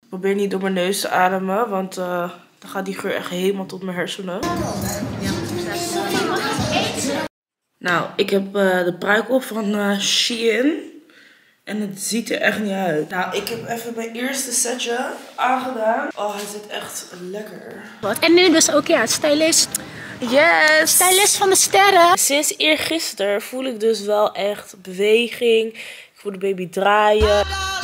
Probeer niet door mijn neus te ademen, want dan gaat die geur echt helemaal tot mijn hersenen. Ja. Nou, ik heb de pruik op van Shein. En het ziet er echt niet uit. Nou, ik heb even mijn eerste setje aangedaan. Oh, hij zit echt lekker. Wat? En nu dus ook ja, stylist. Yes! Stylist van de sterren. Sinds eergisteren voel ik dus wel echt beweging. Ik voel de baby draaien.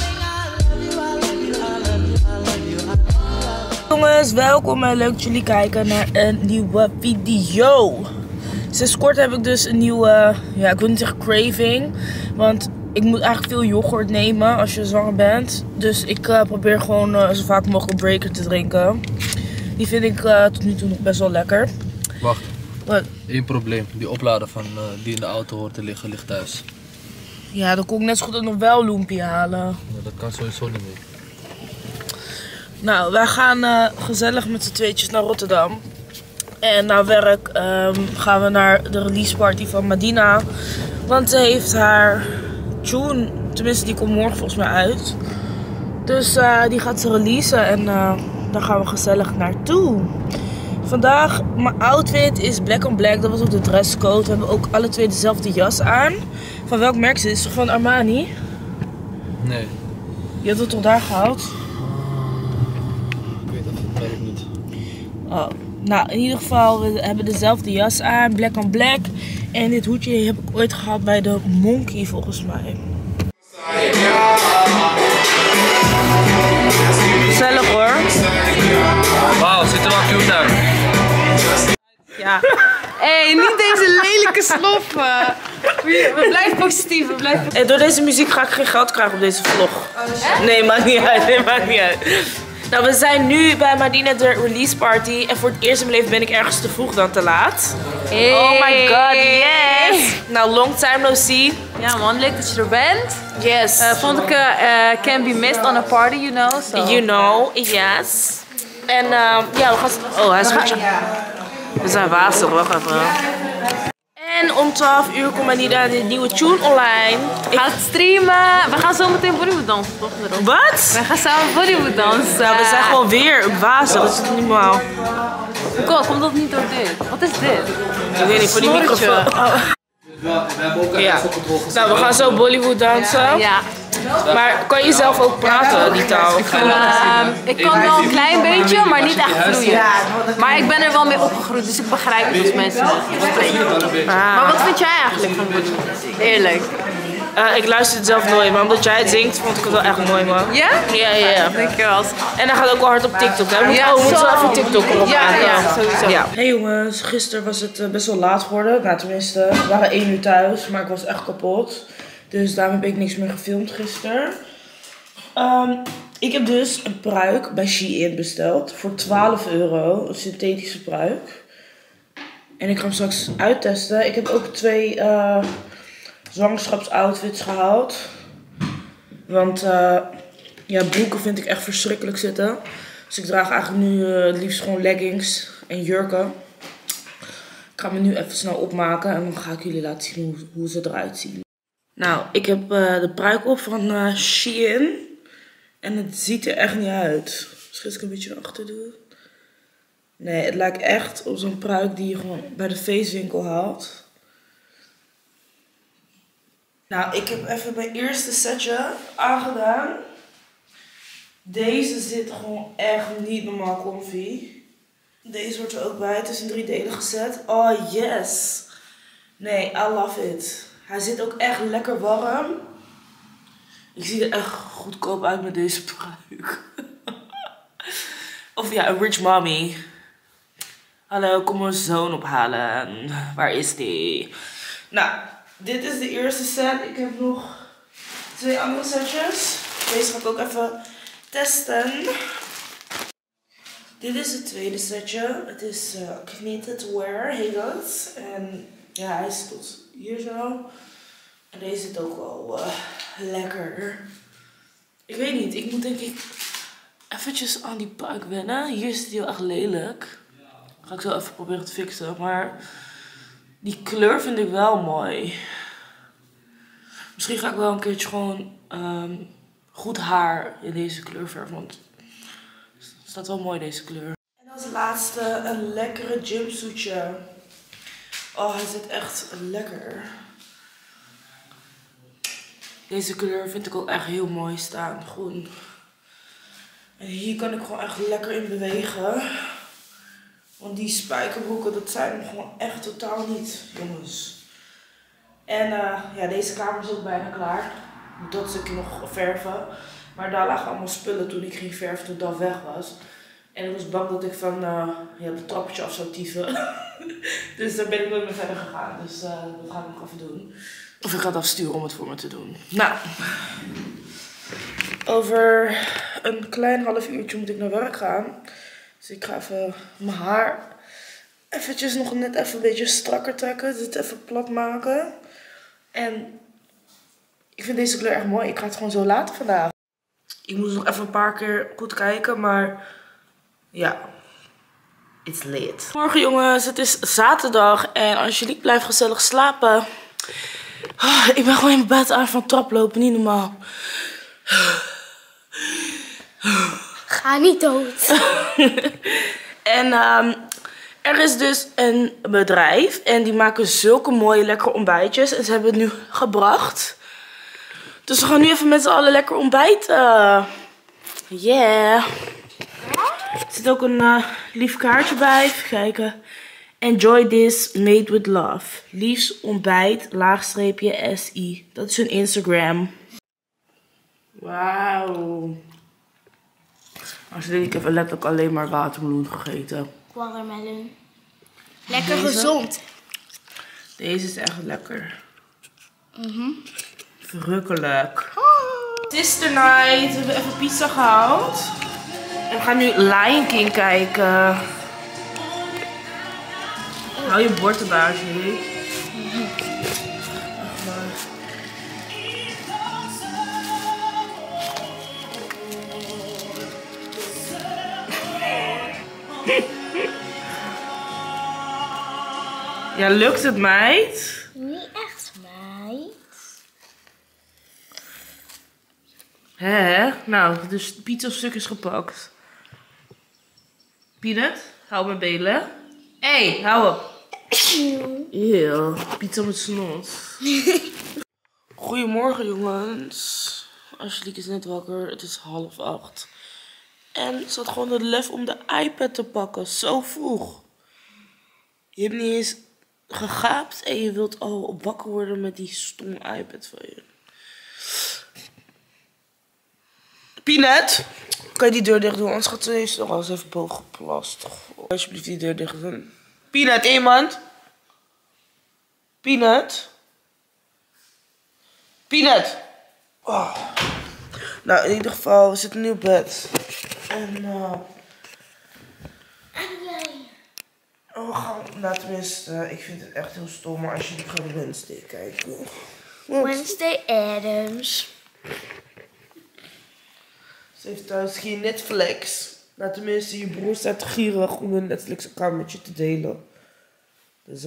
Jongens, welkom en leuk dat jullie kijken naar een nieuwe video. Sinds kort heb ik dus een nieuwe, ja, ik wil niet zeggen craving. Want ik moet eigenlijk veel yoghurt nemen als je zwanger bent. Dus ik probeer gewoon zo vaak mogelijk breaker te drinken. Die vind ik tot nu toe nog best wel lekker. Wacht. Wat? Eén probleem. Die oplader van die in de auto hoort te liggen, ligt thuis. Ja, dan kon ik net zo goed ook nog wel Loempie halen. Ja, dat kan sowieso niet meer. Nou, wij gaan gezellig met z'n tweetjes naar Rotterdam. En na werk gaan we naar de release party van Madina. Want ze heeft haar tune, tenminste die komt morgen volgens mij uit. Dus die gaat ze releasen en daar gaan we gezellig naartoe. Vandaag, mijn outfit is black on black, dat was ook de dresscode. We hebben ook alle twee dezelfde jas aan. Van welk merk is het? Is het van Armani? Nee. Je hebt het toch daar gehaald? Ik weet het merk niet. Oh. Nou, in ieder geval, we hebben dezelfde jas aan, black on black. En dit hoedje heb ik ooit gehad bij de Monkey volgens mij. Gezellig hoor. Wauw, ziet er wel cute uit. Ja. Hé, niet deze lelijke sloffen. We blijven positief, we blijven positief. En door deze muziek ga ik geen geld krijgen op deze vlog. Nee, maakt niet uit. Nee, maakt niet uit. Nou, we zijn nu bij Madina de release party. En voor het eerst in mijn leven ben ik ergens te vroeg dan te laat. Hey. Oh my god, yes! Nou, long time no see. Ja man, leuk dat je er bent. Yes. Vond ik can be missed on a party, you know. So. You know, yes. En ja, we gaan... Oh, hij is goed. We zijn wazig, wacht even. En om 12 uur komt Madina de nieuwe tune online. We gaan streamen. We gaan zo meteen Bollywood dansen, toch? Erop. Wat? We gaan samen Bollywood dansen. Nou, we zijn gewoon weer wazig, dat is niet normaal. Kom, komt dat niet door dit? Wat is dit? Ik weet niet, voor die Snorretje. microfoon. Oh. We hebben ook Ja. Nou, we gaan zo Bollywood dansen. Ja. Maar kan je zelf ook praten, die taal? Ik kan wel een klein beetje, maar niet echt vloeien. Maar ik ben er wel mee opgegroeid, dus ik begrijp het als mensen het spreken. Maar wat vind jij eigenlijk van Bollywood? Eerlijk. Ik luister het zelf nooit, maar omdat jij het zingt, vond ik het wel echt mooi, man. Ja? Ja. Dankjewel. En hij gaat ook wel hard op TikTok, hè? We moeten wel even TikTok erop maken. Ja, sowieso. Ja. Hey jongens, gisteren was het best wel laat geworden. Nou, tenminste, we waren 1 uur thuis, maar ik was echt kapot. Dus daarom heb ik niks meer gefilmd gisteren. Ik heb dus een pruik bij Shein besteld voor 12 euro. Een synthetische pruik. En ik ga hem straks uittesten. Ik heb ook 2 zwangerschapsoutfits gehaald. Want ja, broeken vind ik echt verschrikkelijk zitten. Dus ik draag eigenlijk nu het liefst gewoon leggings en jurken. Ik ga me nu even snel opmaken en dan ga ik jullie laten zien hoe ze eruit zien. Nou, ik heb de pruik op van Shein. En het ziet er echt niet uit. Misschien als ik een beetje achter doe. Nee, het lijkt echt op zo'n pruik die je gewoon bij de feestwinkel haalt. Nou, ik heb even mijn eerste setje aangedaan. Deze zit gewoon echt niet normaal comfy. Deze hoort er ook bij. Het is een 3-delige set. Oh yes. Nee, I love it. Hij zit ook echt lekker warm. Ik zie er echt goedkoop uit met deze pruik. Of ja, een rich mommy. Hallo, kom mijn zoon ophalen. Waar is die? Nou, dit is de eerste set. Ik heb nog 2 andere setjes. Deze ga ik ook even testen. Dit is het tweede setje. Het is knitted wear, heet dat. En ja, hij is tot hier zo. En deze zit ook wel lekker. Ik weet niet, ik moet denk ik eventjes aan die pruik wennen. Hier is het heel erg lelijk. Ga ik zo even proberen te fixen. Maar die kleur vind ik wel mooi. Misschien ga ik wel een keertje gewoon goed haar in deze kleur verven. Want Staat wel mooi deze kleur. En als laatste een lekkere jumpsuitje. Oh, hij zit echt lekker. Deze kleur vind ik ook echt heel mooi staan. Groen. En hier kan ik gewoon echt lekker in bewegen. Want die spijkerbroeken, dat zijn hem gewoon echt totaal niet, jongens. En ja, deze kamer is ook bijna klaar. Dat stukje nog verven. Maar daar lagen allemaal spullen toen ik ging verven toen dat weg was. En ik was bang dat ik van ja, het trappetje af zou tieven. Dus daar ben ik nooit meer verder gegaan. Dus dat ga ik nog even doen. Of ik ga het afsturen om het voor me te doen. Nou, over een klein half uurtje moet ik naar werk gaan. Dus ik ga even mijn haar eventjes nog net even een beetje strakker trekken. Dit even plat maken. En ik vind deze kleur echt mooi. Ik ga het gewoon zo laten vandaag. Ik moest nog even een paar keer goed kijken, maar ja, it's lit. Morgen jongens, het is zaterdag en Angelique blijft gezellig slapen. Ik ben gewoon in bed aan van traplopen, niet normaal. Ga niet dood. En er is dus een bedrijf en die maken zulke mooie lekkere ontbijtjes. En ze hebben het nu gebracht. Dus we gaan nu even met z'n allen lekker ontbijten. Yeah. Er zit ook een lief kaartje bij. Even kijken. Enjoy this, made with love. Liefs ontbijt, laagstreepje SI. Dat is hun Instagram. Wauw. Ik heb letterlijk alleen maar watermeloen gegeten. Watermelon. Lekker gezond. Deze is echt lekker. Verrukkelijk. Sister night. We hebben even pizza gehaald. En we gaan nu Lion King kijken. Hou je bord erbij alsjeblieft. Ja, lukt het, meid? Niet echt, meid. Hè? Nou, dus het pizzastuk is gepakt. Peanut, hou mijn belen. Hé, hou op. Eeuw, pizza met snot. Goedemorgen jongens. Angelique is net wakker, het is 7:30. En ze had gewoon het lef om de iPad te pakken, zo vroeg. Je hebt niet eens gegaapt en je wilt al wakker worden met die stomme iPad van je. Peanut, kan je die deur dicht doen? Anders gaat ze eens nog eens even boven geplast. Alsjeblieft die deur dicht doen. Peanut, iemand? Peanut? Peanut! Oh. Nou, in ieder geval, we zitten nu op bed. En oh, nou tenminste, ik vind het echt heel stom, maar als jullie gaan Wednesday kijken. Wednesday Addams. Ze heeft thuis geen Netflix. Nou tenminste, je broer staat gierig om een Netflix-account met je te delen. Dus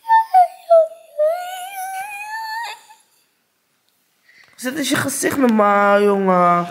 zet eens je gezicht normaal, jongen.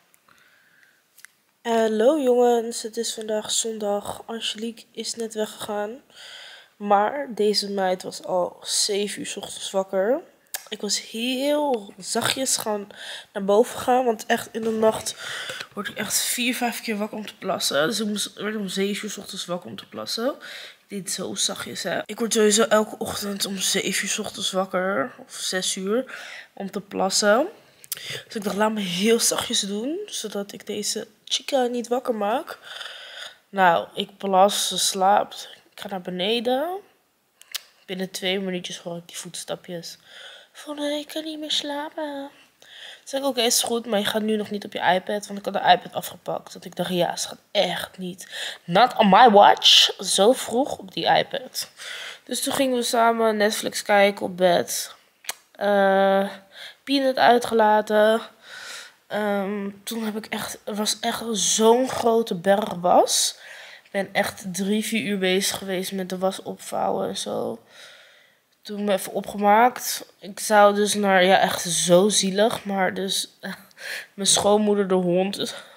Hallo jongens, het is vandaag zondag. Angelique is net weggegaan. Maar deze meid was al 7 uur 's ochtends wakker. Ik was heel zachtjes gaan naar boven gaan. Want echt in de nacht word ik echt 4, 5 keer wakker om te plassen. Dus ik werd om 7 uur 's ochtends wakker om te plassen. Ik deed zo zachtjes, hè. Ik word sowieso elke ochtend om 7 uur 's ochtends wakker. Of 6 uur. Om te plassen. Dus ik dacht, laat me heel zachtjes doen. Zodat ik deze chica niet wakker maak. Nou, ik plas, ze slaapt. Ik ga naar beneden. Binnen 2 minuutjes hoor ik die voetstapjes. Van, ik kan niet meer slapen. Toen zei ik, oké, is goed, maar je gaat nu nog niet op je iPad. Want ik had de iPad afgepakt. Dat ik dacht, ja, ze gaat echt niet. Not on my watch. Zo vroeg op die iPad. Dus toen gingen we samen Netflix kijken op bed. Peanut uitgelaten. Toen heb ik echt, er was echt zo'n grote berg was. Ik ben echt 3, 4 uur bezig geweest met de was opvouwen en zo. Toen me even opgemaakt. Ik zou dus naar, ja echt zo zielig, maar dus mijn schoonmoeder, de hond,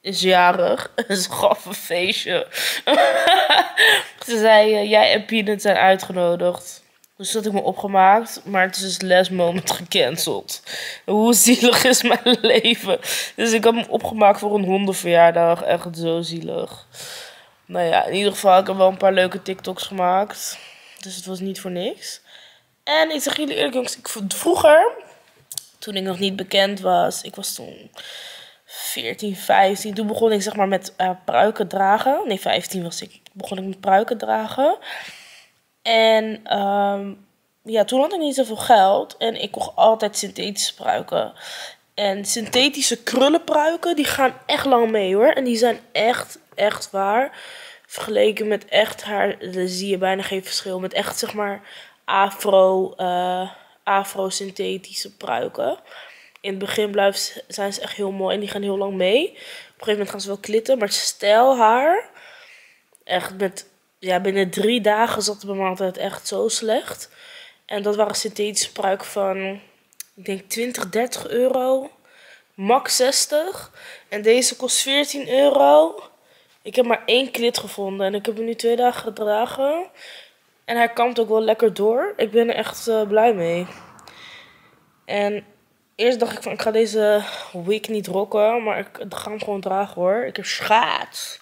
is jarig. Ze gaf een feestje. Ze zei, jij en Peanut zijn uitgenodigd. Dus dat heb ik me opgemaakt. Maar het is dus last moment gecanceld. Hoe zielig is mijn leven. Dus ik heb me opgemaakt voor een hondenverjaardag. Echt zo zielig. Nou ja, in ieder geval, ik heb wel een paar leuke TikToks gemaakt. Dus het was niet voor niks. En ik zeg jullie eerlijk jongens, vroeger, toen ik nog niet bekend was, ik was toen 14, 15. Toen begon ik zeg maar met pruiken dragen. Nee, 15 was ik. Begon ik met pruiken dragen. En ja, toen had ik niet zoveel geld. En ik kocht altijd synthetische pruiken. En synthetische krullenpruiken, die gaan echt lang mee hoor. En die zijn echt waar. Vergeleken met echt haar, dan zie je bijna geen verschil. Met echt zeg maar afro-synthetische pruiken. In het begin zijn ze echt heel mooi en die gaan heel lang mee. Op een gegeven moment gaan ze wel klitten, maar stijlhaar. Echt binnen 3 dagen zat het bij me altijd echt zo slecht. En dat waren synthetische pruiken van, ik denk 20, 30 euro. Max 60. En deze kost 14 euro. Ik heb maar 1 klit gevonden en ik heb hem nu 2 dagen gedragen. En hij kampt ook wel lekker door. Ik ben er echt blij mee. En eerst dacht ik van, ik ga deze wig niet rocken. Maar ik ga hem gewoon dragen hoor. Ik heb schaat.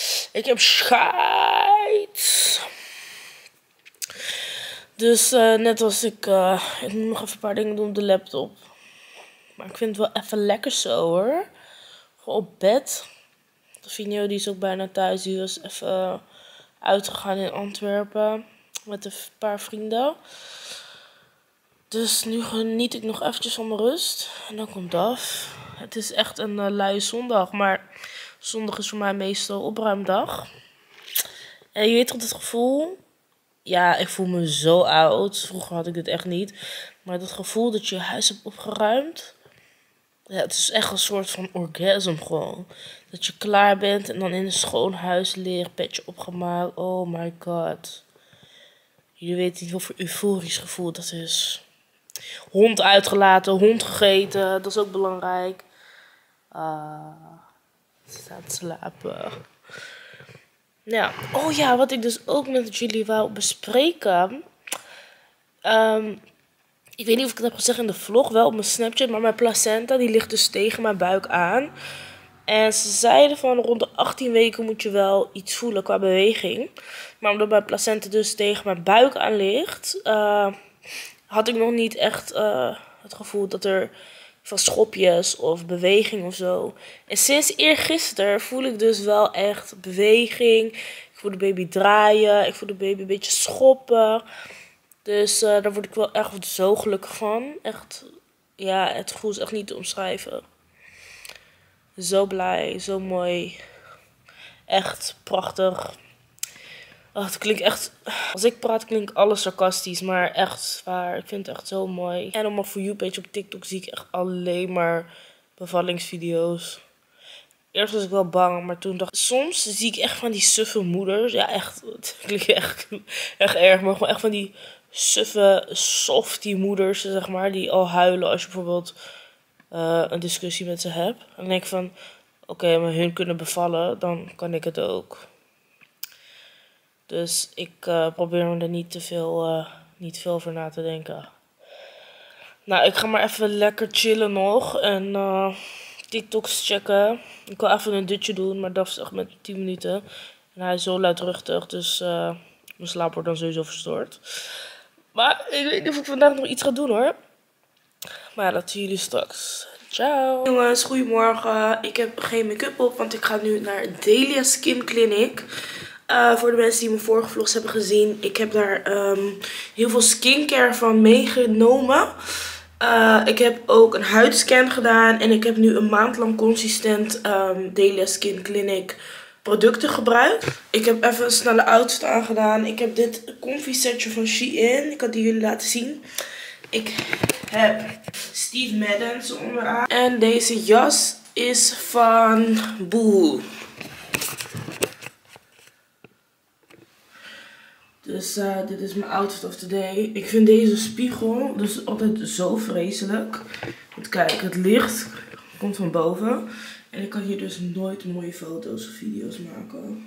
Dus net als ik moet nog even een paar dingen doen op de laptop. Maar ik vind het wel even lekker zo hoor. Gewoon op bed. Vinio die is ook bijna thuis. Die was even uitgegaan in Antwerpen. Met een paar vrienden. Dus nu geniet ik nog eventjes van mijn rust. En dan komt het af. Het is echt een luie zondag. Maar zondag is voor mij meestal opruimdag. En je weet toch het gevoel? Ja, ik voel me zo oud. Vroeger had ik dit echt niet. Maar dat gevoel dat je je huis hebt opgeruimd. Ja, het is echt een soort van orgasm gewoon. Dat je klaar bent en dan in een schoon huis ligt. Bedje opgemaakt. Oh my god. Jullie weten niet wat voor euforisch gevoel dat is. Hond uitgelaten, hond gegeten. Dat is ook belangrijk. Staat slapen. Ja. Oh ja, wat ik dus ook met jullie wou bespreken. Ik weet niet of ik het heb gezegd in de vlog, wel op mijn Snapchat. Maar mijn placenta, die ligt dus tegen mijn buik aan. En ze zeiden van rond de 18 weken moet je wel iets voelen qua beweging. Maar omdat mijn placenta dus tegen mijn buik aan ligt, had ik nog niet echt het gevoel dat er van schopjes of beweging of zo. En sinds eergisteren voel ik dus wel echt beweging. Ik voel de baby draaien, ik voel de baby een beetje schoppen. Dus daar word ik wel echt zo gelukkig van. Echt, ja, het gevoel is echt niet te omschrijven. Zo blij, zo mooi. Echt prachtig. Oh, het klinkt echt... Als ik praat klinkt alles sarcastisch, maar echt waar. Ik vind het echt zo mooi. En op mijn For You page op TikTok zie ik echt alleen maar bevallingsvideo's. Eerst was ik wel bang, maar toen dacht ik... Soms zie ik echt van die suffe moeders. Ja, echt. Het klinkt echt erg, maar gewoon echt van die suffe, softie moeders, zeg maar. Die al huilen als je bijvoorbeeld een discussie met ze hebt. En dan denk ik van... Oké, maar hun kunnen bevallen, dan kan ik het ook. Dus ik probeer me er niet veel over na te denken. Nou, ik ga maar even lekker chillen nog. En TikToks checken. Ik wil even een dutje doen, maar dat is echt met 10 minuten. En hij is zo luidruchtig, dus mijn slaap wordt dan sowieso verstoord. Maar ik weet niet of ik vandaag nog iets ga doen hoor. Maar ja, dat zien jullie straks. Ciao. Jongens, goedemorgen. Ik heb geen make-up op, want ik ga nu naar Delia Skin Clinic. Voor de mensen die mijn vorige vlogs hebben gezien. Ik heb daar heel veel skincare van meegenomen. Ik heb ook een huidscan gedaan. En ik heb nu een maand lang consistent Delia Skin Clinic producten gebruikt. Ik heb even een snelle outfit aangedaan. Ik heb dit comfy setje van Shein. Ik had die jullie laten zien. Ik heb Steve Madden onderaan. En deze jas is van Boohoo. Dus dit is mijn outfit of the day. Ik vind deze spiegel dus altijd zo vreselijk. Want kijk, het licht komt van boven. En ik kan hier dus nooit mooie foto's of video's maken.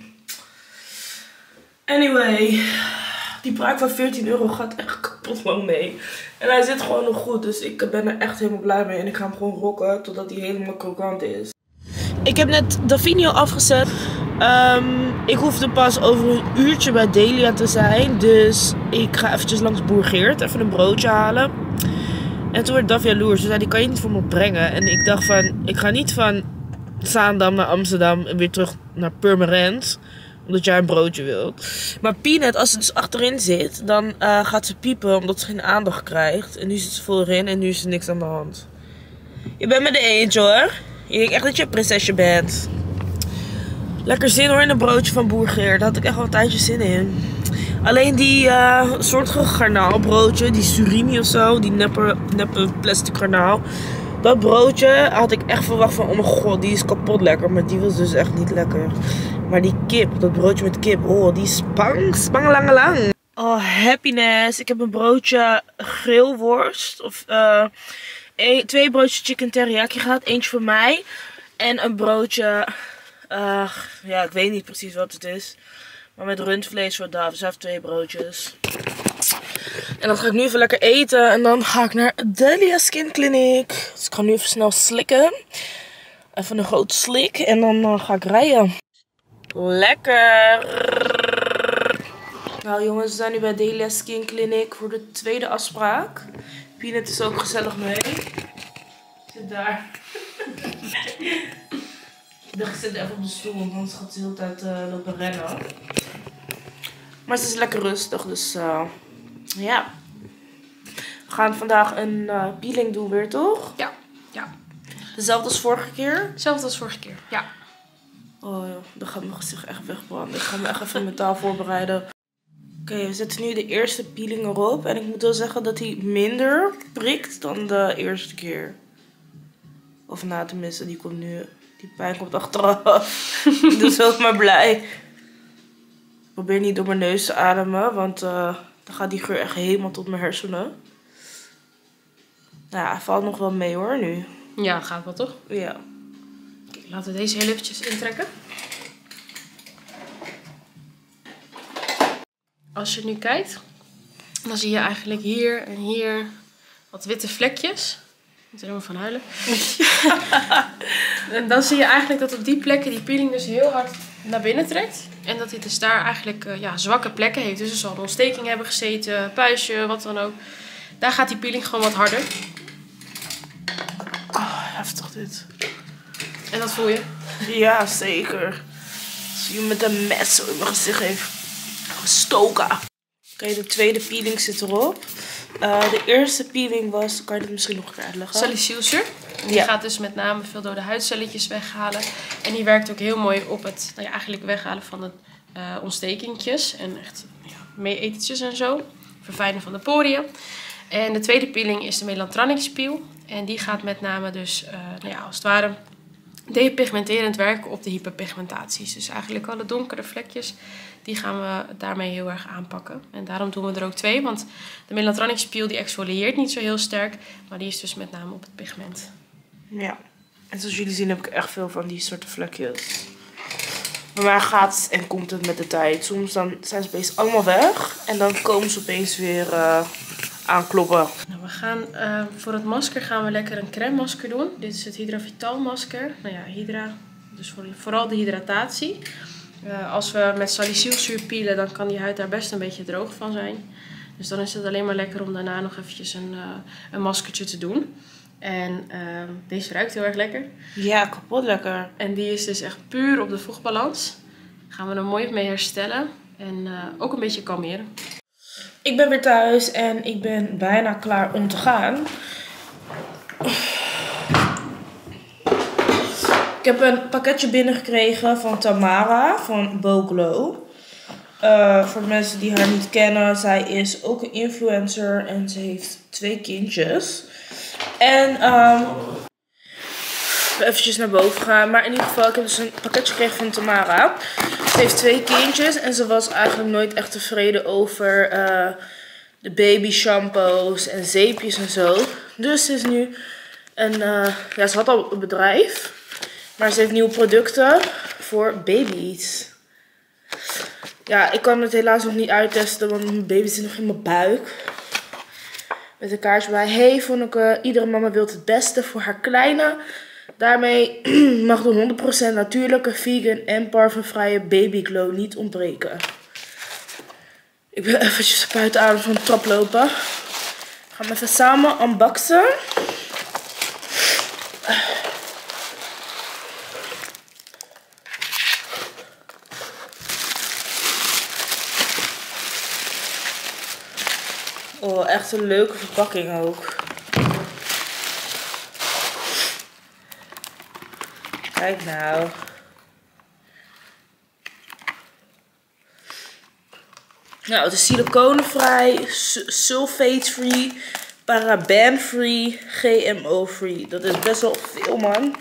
Anyway, die pruik van 14 euro gaat echt kapot lang mee. En hij zit gewoon nog goed, dus ik ben er echt helemaal blij mee. En ik ga hem gewoon rocken totdat hij helemaal krokant is. Ik heb net de video afgezet. Ik hoefde pas over een uurtje bij Delia te zijn. Dus ik ga eventjes langs Boer Geert even een broodje halen. En toen werd Daf jaloers. Ze zei, die kan je niet voor me brengen. En ik dacht van, ik ga niet van Zaandam naar Amsterdam en weer terug naar Purmerend. Omdat jij een broodje wilt. Maar Peanut, als ze dus achterin zit, dan gaat ze piepen omdat ze geen aandacht krijgt. En nu zit ze voorin en nu is er niks aan de hand. Je bent met de eentje hoor. Je denkt echt dat je een prinsesje bent. Lekker zin hoor in een broodje van Boer Geert. Daar had ik echt al een tijdje zin in. Alleen die soort garnaalbroodje, die surimi of zo, die neppe plastic garnaal. Dat broodje had ik echt verwacht van, oh mijn god, die is kapot lekker. Maar die was dus echt niet lekker. Maar die kip, dat broodje met kip, oh, die spangelangelang. Oh, happiness. Ik heb een broodje grillworst. Of 2 broodjes chicken teriyaki gehad. Eentje voor mij. En een broodje, ja, ik weet niet precies wat het is. Maar met rundvlees voor Daf. Dus hij heeft 2 broodjes. En dan ga ik nu even lekker eten. En dan ga ik naar Delia Skin Clinic. Dus ik ga nu even snel slikken. Even een groot slik. En dan ga ik rijden. Lekker! Nou jongens, we zijn nu bij Delia Skin Clinic voor de tweede afspraak. Peanut is ook gezellig mee. Zit daar. Ik dacht, ik zit even op de stoel, want anders gaat ze de hele tijd lopen rennen. Maar ze is lekker rustig, dus ja. We gaan vandaag een peeling doen weer, toch? Ja, ja. Dezelfde als vorige keer? Hetzelfde als vorige keer, ja. Oh ja, dan gaat mijn gezicht echt wegbranden. Ik ga me echt even mentaal voorbereiden. Oké, we zetten nu de eerste peeling erop. En ik moet wel zeggen dat hij minder prikt dan de eerste keer. Of na tenminste, die komt nu. Die pijn komt achteraf. Dus ook maar blij. Ik probeer niet door mijn neus te ademen, want dan gaat die geur echt helemaal tot mijn hersenen. Nou ja, hij valt nog wel mee hoor nu. Ja, gaat wel toch? Ja. Oké, laten we deze heel eventjes intrekken. Als je nu kijkt, dan zie je eigenlijk hier en hier wat witte vlekjes. Ik moet er helemaal van huilen. En dan zie je eigenlijk dat op die plekken die peeling dus heel hard naar binnen trekt. En dat hij dus daar eigenlijk zwakke plekken heeft. Dus er zal een ontsteking hebben gezeten, puistje, wat dan ook. Daar gaat die peeling gewoon wat harder. Oh, heftig dit. En dat voel je? Ja, zeker. Als je met een mes zo in mijn gezicht heeft gestoken. Oké, de tweede peeling zit erop. De eerste peeling was, kan je het misschien nog een keer uitleggen? Salicylzuur. Die gaat dus met name veel dode huidcelletjes weghalen. En die werkt ook heel mooi op het eigenlijk weghalen van de ontstekingjes. En echt mee-etentjes en zo. Verfijnen van de poriën. En de tweede peeling is de Melantronics peel. En die gaat met name dus, als het ware, depigmenterend werken op de hyperpigmentaties. Dus eigenlijk alle donkere vlekjes, die gaan we daarmee heel erg aanpakken. En daarom doen we er ook 2, want de Melantronics peel die exfolieert niet zo heel sterk. Maar die is dus met name op het pigment. Ja, en zoals jullie zien heb ik echt veel van die soorten vlekjes. Bij mij gaat en komt het met de tijd. Soms dan zijn ze opeens allemaal weg en dan komen ze opeens weer aankloppen. Nou, we gaan voor het masker gaan we lekker een crème masker doen. Dit is het Hydra Vital masker. Nou ja, Hydra, dus vooral de hydratatie. Als we met salicylzuur peelen, dan kan die huid daar best een beetje droog van zijn. Dus dan is het alleen maar lekker om daarna nog eventjes een maskertje te doen. En deze ruikt heel erg lekker. Ja, kapot lekker. En die is dus echt puur op de vochtbalans. Gaan we er mooi mee herstellen. En ook een beetje kalmeren. Ik ben weer thuis en ik ben bijna klaar om te gaan. Ik heb een pakketje binnengekregen van Tamara van Boglow. Voor de mensen die haar niet kennen, zij is ook een influencer en ze heeft 2 kindjes. En eventjes naar boven gaan. Maar in ieder geval, ik heb dus een pakketje gekregen van Tamara. Ze heeft 2 kindjes en ze was eigenlijk nooit echt tevreden over de baby shampoos en zeepjes en zo. Dus ze is nu ze had al een bedrijf. Maar ze heeft nieuwe producten voor baby's. Ja, ik kan het helaas nog niet uittesten, want mijn baby zit nog in mijn buik. Met een kaartje bij. Hey, Vonneke, iedere mama wil het beste voor haar kleine. Daarmee mag de 100% natuurlijke, vegan en parfumvrije babyglow niet ontbreken. Ik wil eventjes buiten adem van de trap lopen. We gaan even samen unboxen. Oh, echt een leuke verpakking ook. Kijk nou. Nou, het is siliconenvrij, sulfate-free, paraben-free, GMO-free. Dat is best wel veel, man.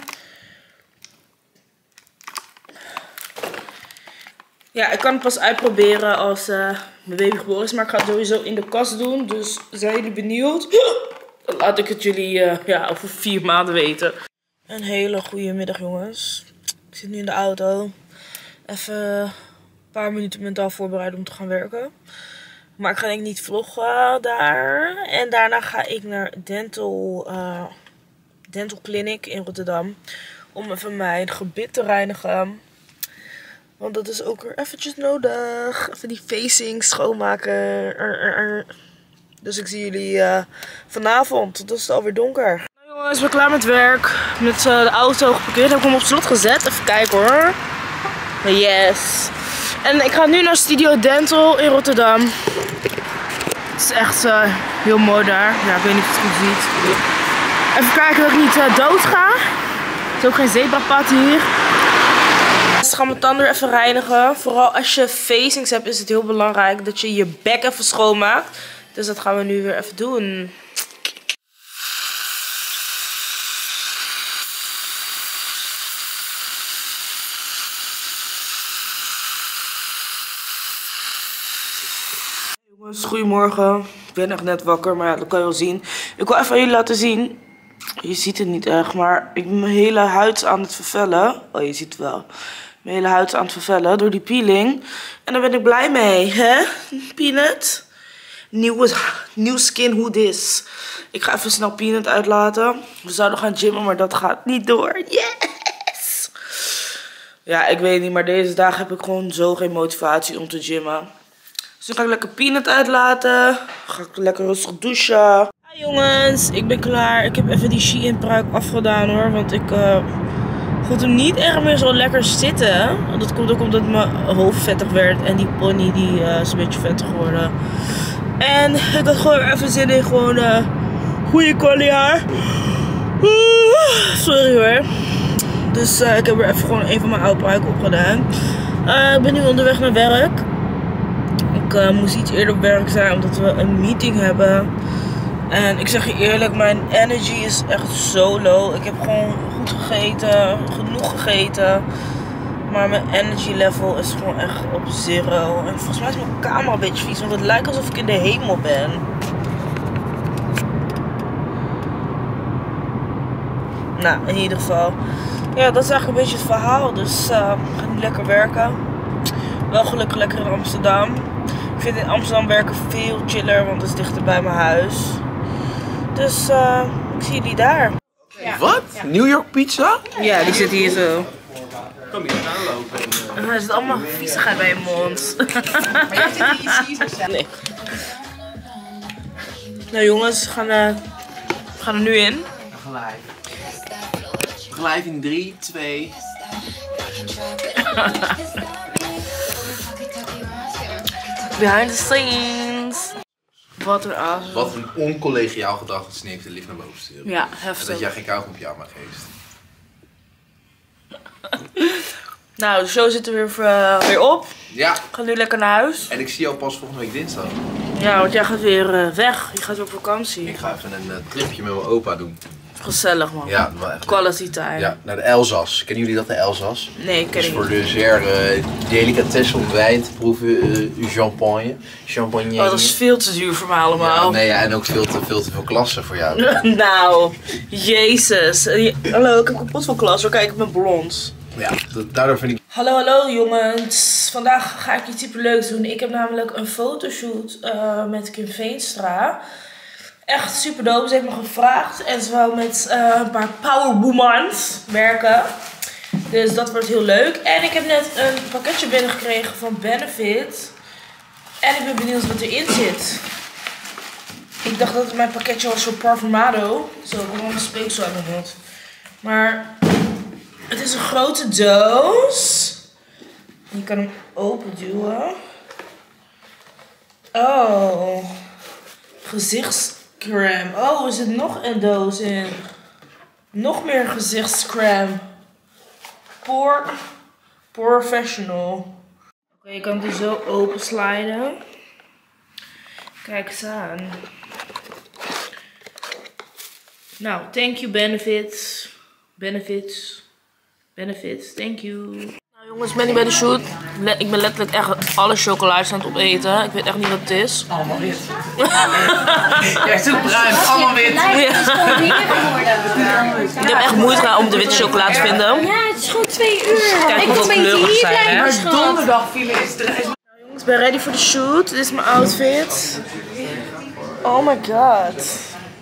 Ja, ik kan het pas uitproberen als mijn baby geboren is. Maar ik ga het sowieso in de kast doen. Dus zijn jullie benieuwd? Dan laat ik het jullie over 4 maanden weten. Een hele goede middag, jongens. Ik zit nu in de auto. Even een paar minuten mentaal voorbereiden om te gaan werken. Maar ik ga denk ik niet vloggen daar. En daarna ga ik naar Dental Clinic in Rotterdam. Om even mijn gebit te reinigen. Want dat is ook weer eventjes nodig. Even die facing schoonmaken. Dus ik zie jullie vanavond. Dat is het alweer donker. Nou jongens, ik ben klaar met werk. Met de auto geparkeerd. Heb ik hem op slot gezet. Even kijken hoor. Yes. En ik ga nu naar Studio Dental in Rotterdam. Het is echt heel mooi daar. Ja, ik weet niet of je het goed ziet. Even kijken dat ik niet dood ga. Er is ook geen zebrapad hier. Dus ga mijn tanden even reinigen. Vooral als je facings hebt is het heel belangrijk dat je je bek even schoonmaakt. Dus dat gaan we nu weer even doen. Jongens, goedemorgen. Ik ben echt net wakker, maar ja, dat kan je wel zien. Ik wil even aan jullie laten zien. Je ziet het niet echt, maar ik ben mijn hele huid aan het vervellen. Oh, je ziet het wel. Mijn hele huid aan het vervellen door die peeling. En daar ben ik blij mee, hè? Peanut. Nieuw skin who this. Ik ga even snel Peanut uitlaten. We zouden gaan gymmen, maar dat gaat niet door. Yes! Ja, ik weet niet, maar deze dagen heb ik gewoon zo geen motivatie om te gymmen. Dus nu ga ik lekker Peanut uitlaten. Ga ik lekker rustig douchen. Hi jongens, ik ben klaar. Ik heb even die Shein pruik afgedaan hoor. Want ik vond hem niet echt meer zo lekker zitten. Dat komt ook omdat mijn hoofd vettig werd. En die pony die is een beetje vettig geworden. En ik had gewoon even zin in gewoon goede quali haar. Sorry hoor. Dus ik heb er even gewoon een van mijn oude pruiken opgedaan. Ik ben nu onderweg naar werk. Ik moest iets eerder op werk zijn omdat we een meeting hebben. En ik zeg je eerlijk, mijn energy is echt zo low. Ik heb gewoon goed gegeten, genoeg gegeten. Maar mijn energy level is gewoon echt op 0. En volgens mij is mijn kamer een beetje vies, want het lijkt alsof ik in de hemel ben. Nou, in ieder geval. Ja, dat is eigenlijk een beetje het verhaal. Dus ik ga nu lekker werken. Wel gelukkig lekker in Amsterdam. Ik vind in Amsterdam werken veel chiller, want het is dichter bij mijn huis. Dus ik zie jullie daar. Ja. Wat? Ja. New York pizza? Ja, die zit hier zo. Kom hier aanlopen. Er zit allemaal viezigheid bij je mond. Maar jij zit in je Caesar. Nee. Nou jongens, we gaan er nu in. Gelijk in 3, 2... Behind the scenes. Wat een aas. Wat een oncollegiaal gedrag dat Sneek de lift naar boven sturen. Ja, En heftig. dat jij geen kauwgompje aan mij geeft. Nou, de show zit er weer op. Ja. Ik ga nu lekker naar huis. En ik zie jou pas volgende week dinsdag. Ja, want jij gaat weer weg. Je gaat weer op vakantie. Ik ga even een tripje met mijn opa doen. Gezellig man. Ja, wel echt. Quality time. Ja, naar de Elzas. Kennen jullie dat, de Elzas? Nee, ken Dus ik voor niet. de zeer delicatesse om wijn te proeven, champagne. Champagne. Oh, dat is veel te duur voor me ja, allemaal. nee, ja, en ook veel te veel klasse voor jou. Nou, jezus. Hallo, ik heb kapot van klas. Kijk, ik ben blond. Ja, daardoor vind ik... Hallo jongens. Vandaag ga ik iets superleuks doen. Ik heb namelijk een fotoshoot met Kim Veenstra. Echt super dope. Ze heeft me gevraagd. En ze wou met een paar powerwomans werken. Dus dat wordt heel leuk. En ik heb net een pakketje binnengekregen van Benefit. En ik ben benieuwd wat erin zit. Ik dacht dat het mijn pakketje was voor Parfumado. Zo, ik heb een speeksel uit mijn mond. Maar het is een grote doos. Je kan hem open duwen. Oh. Gezichtscrème. Oh, er zit nog een doos in. Nog meer gezichtscrème. Professional. Oké, je kan het zo open sliden. Kijk eens aan. Nou, thank you Benefits. Benefits, thank you. Nou jongens, ik ben hier bij de shoot. Ik ben letterlijk echt alle chocolaatjes aan het opeten. Ik weet echt niet wat het is. Allemaal wit. Jij zoekt bruin, allemaal wit. Ja. Ik heb echt moeite gedaan om de witte chocolade te vinden. Ja, het is gewoon 2 uur. Kijk Ik hoeveel moet een beetje kleuren hier zijn, hè? blijven, Maar schat. donderdag file is het. Jongens, ik ben ready voor de shoot. Dit is mijn outfit. Oh my god.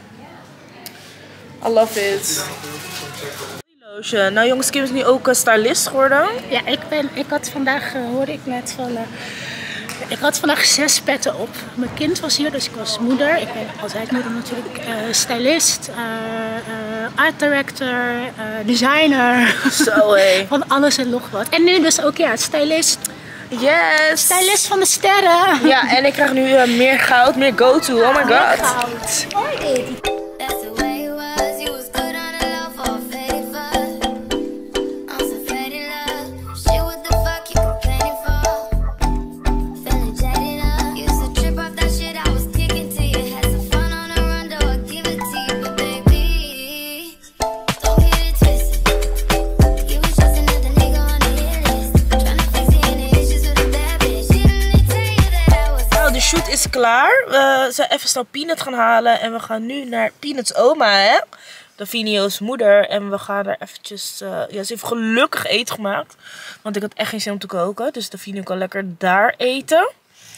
I love it. Nou jongens, Kim is nu ook stylist geworden. Ja, ik had vandaag, hoorde ik net van, ik had vandaag 6 petten op. Mijn kind was hier, dus ik was moeder. Ik ben altijd moeder natuurlijk. Stylist, art director, designer. Zo hé. Van alles en nog wat. En nu dus ook ja, stylist. Yes. Stylist van de sterren. Ja, en ik krijg nu meer goud, meer go-to. Oh my god. Goud. That's the way it was. You was good on the low for a favor. I'm so faded love. Shit, what the fuck you complaining for? Feeling jaded up. Used to trip off that shit I was kicking to you. Had some fun on the run, though I give it to you. But baby, don't get it twisted. You was just another nigga on the hit list. Tryna fix any issues with a bad bitch. Didn't they tell you that I was... Nou, de shoot is klaar. We zijn even snel Peanut gaan halen. En we gaan nu naar Peanut's oma, hè. Davinio's moeder. En we gaan er eventjes... ja, ze heeft gelukkig eten gemaakt. Want ik had echt geen zin om te koken. Dus Davinio kan lekker daar eten.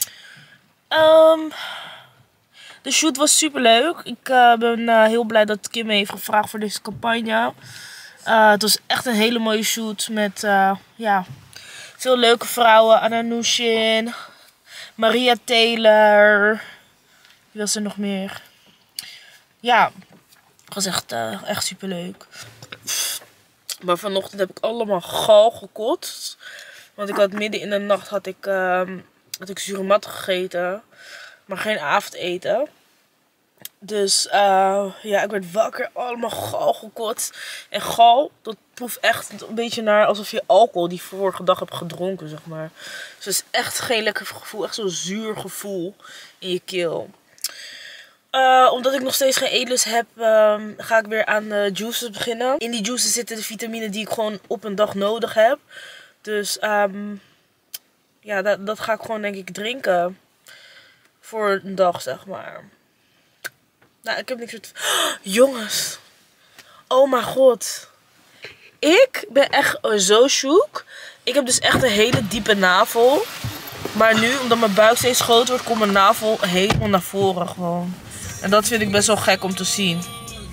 De shoot was super leuk. Ik ben heel blij dat Kim me heeft gevraagd voor deze campagne. Het was echt een hele mooie shoot. Met ja, veel leuke vrouwen. Anna Nushin. Maria Taylor. Wie was er nog meer? Ja, het was echt super leuk. Maar vanochtend heb ik allemaal gal gekotst. Want ik had midden in de nacht had ik zure mat gegeten. Maar geen avondeten. Dus ja, ik werd wakker. Allemaal gal gekotst. En gal, dat proeft echt een beetje naar alsof je alcohol die vorige dag hebt gedronken, zeg maar. Dus het is echt geen lekker gevoel. Echt zo'n zuur gevoel in je keel. Omdat ik nog steeds geen eetlust heb, ga ik weer aan juices beginnen. In die juices zitten de vitamine die ik gewoon op een dag nodig heb. Dus ja, dat ga ik gewoon denk ik drinken. Voor een dag, zeg maar. Nou, ik heb niks meer te... Jongens. Oh mijn god. Ik ben echt zo shook. Ik heb dus echt een hele diepe navel. Maar nu, omdat mijn buik steeds groter wordt, komt mijn navel helemaal naar voren gewoon. En dat vind ik best wel gek om te zien.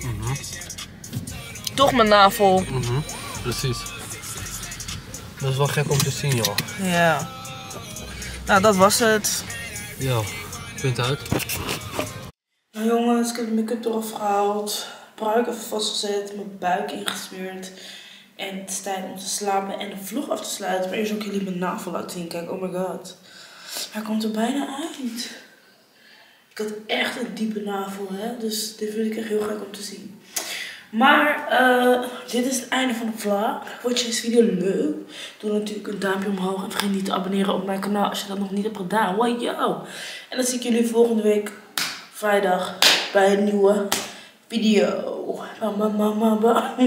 Toch mijn navel. Precies. Dat is wel gek om te zien, joh. Ja. Nou, dat was het. Ja, punt uit. Nou jongens, ik heb de make-up eraf gehaald. Pruik even vastgezet, mijn buik ingesmeerd. En het is tijd om te slapen en de vlog af te sluiten. Maar eerst ook jullie mijn navel laten zien. Kijk, oh my god. Hij komt er bijna uit. Ik had echt een diepe navel, hè. Dus dit vind ik echt heel gek om te zien. Maar dit is het einde van de vlog. Vond je deze video leuk? Doe natuurlijk een duimpje omhoog. En vergeet niet te abonneren op mijn kanaal als je dat nog niet hebt gedaan. Wow, yo. En dan zie ik jullie volgende week vrijdag bij een nieuwe video.